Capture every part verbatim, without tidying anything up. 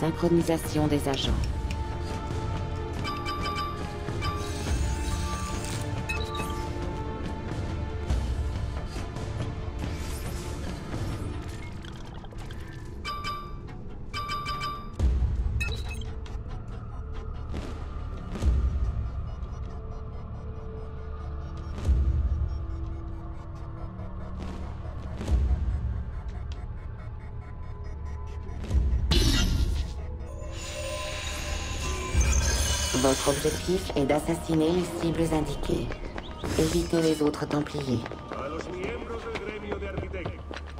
Synchronisation des agents. Votre objectif est d'assassiner les cibles indiquées. Évitez les autres Templiers. A los miembros del gremio de arquitectos.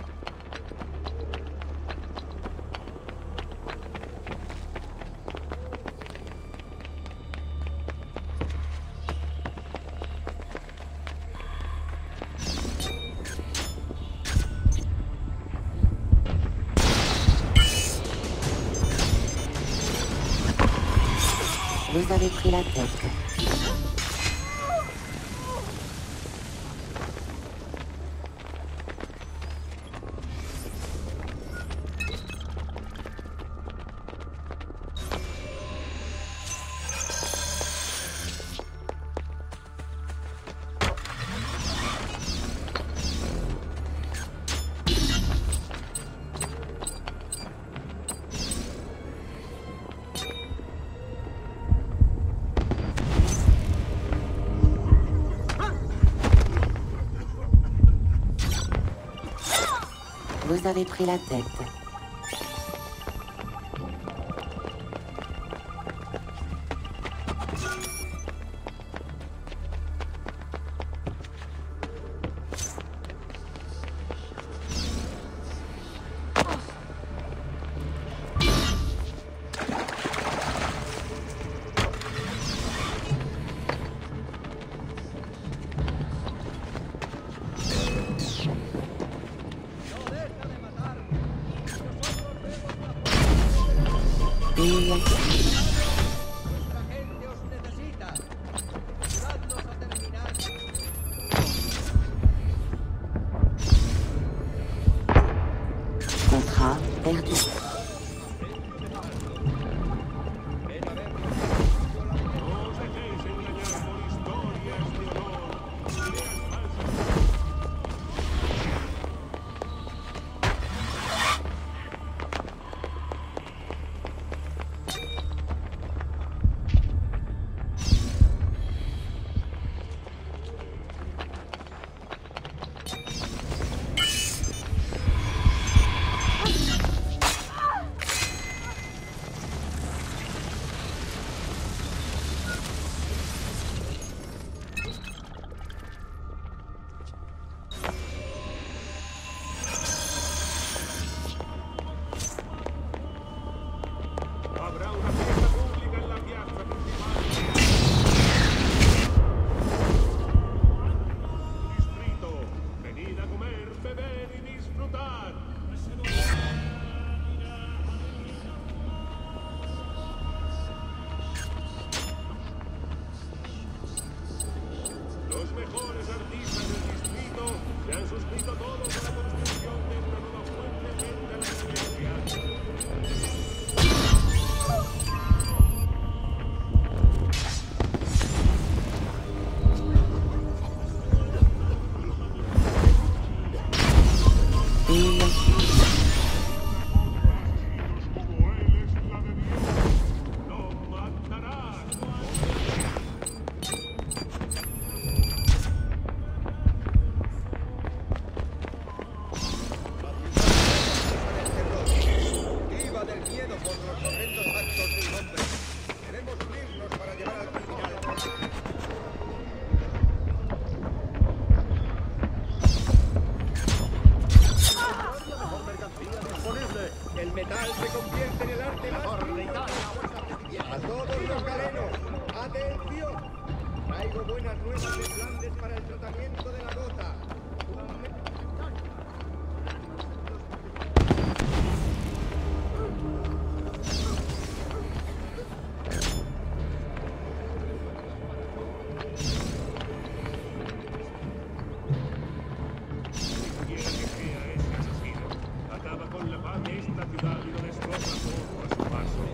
Vous avez pris la tête. Vous avez pris la tête. Contrat perdu. Acaba con la paz de esta ciudad y lo destroza todo a su paso.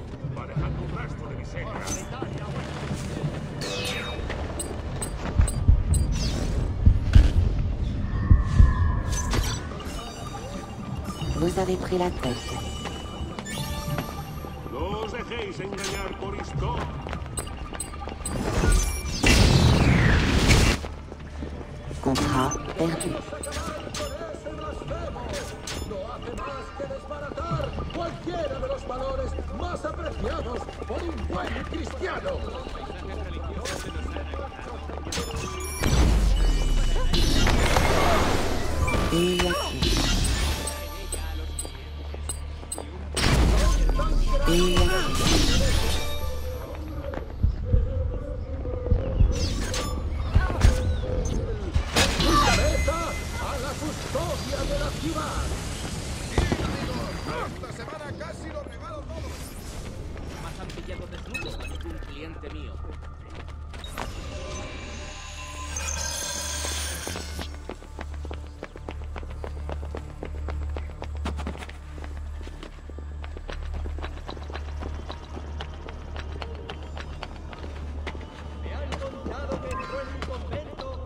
Vous avez pris la tête. No os dejéis engañar por historia. Contrat perdu. No hace más que desbaratar cualquiera de los valores más apreciados por un buen cristiano. Humillación. Humillación. ¡Cabeza a la custodia de la ciudad! Esta semana casi lo regalo todo. Más han pillado desnudo a ningún cliente mío. Me han contado que entró en un convento.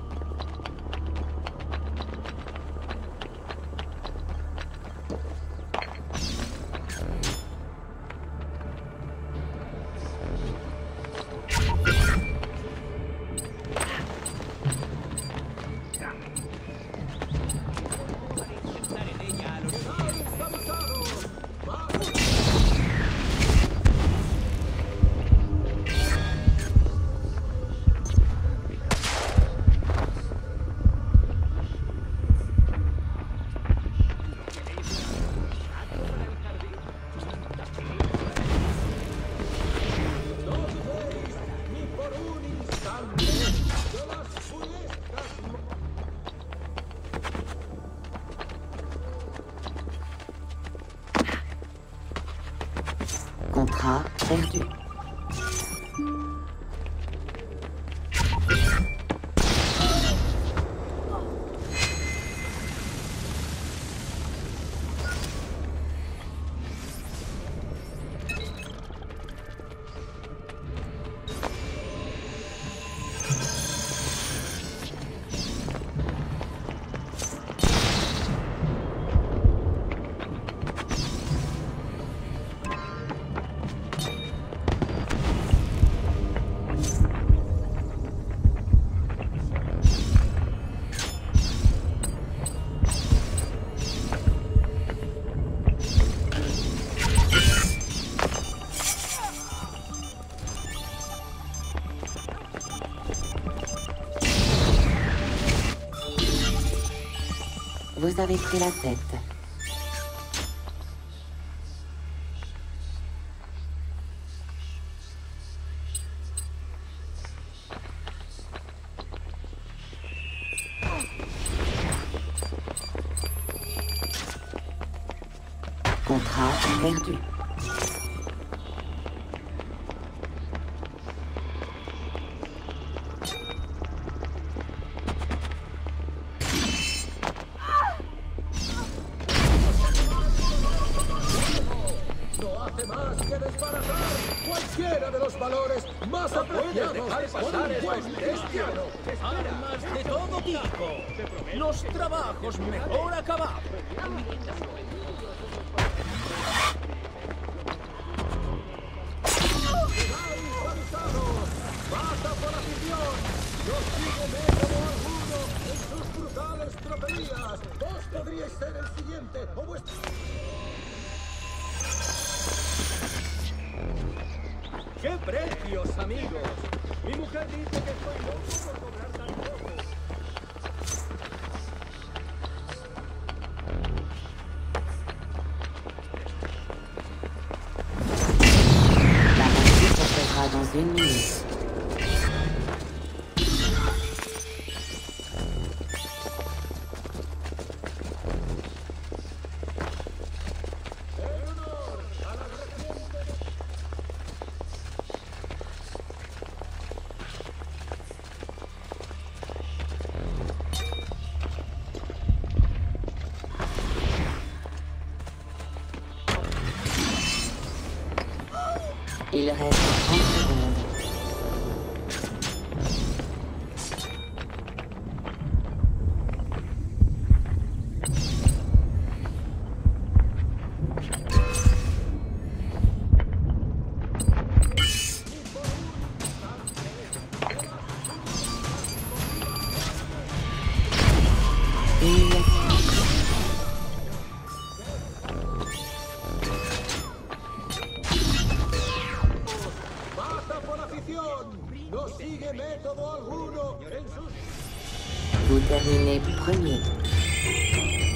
Contrat perdu. Vous avez pris la tête. Contrat perdu. No hace más que desbaratar cualquiera de los valores más apreciados por un buen cristiano. Armas de todo tipo. Los trabajos mejor acabados. ¡Basta por afición! ¡No sigue método alguno en sus brutales tropelías! ¡Vos podríais ser el siguiente o vuestro... ¡Qué precios, amigos! Mi mujer dice que estoy loco por cobrar tan poco. La partie s'achèvera dans une minute. Il reste trente secondes. ¡Basta por afición! ¡No sigue método alguno en sus... Vous terminez premier.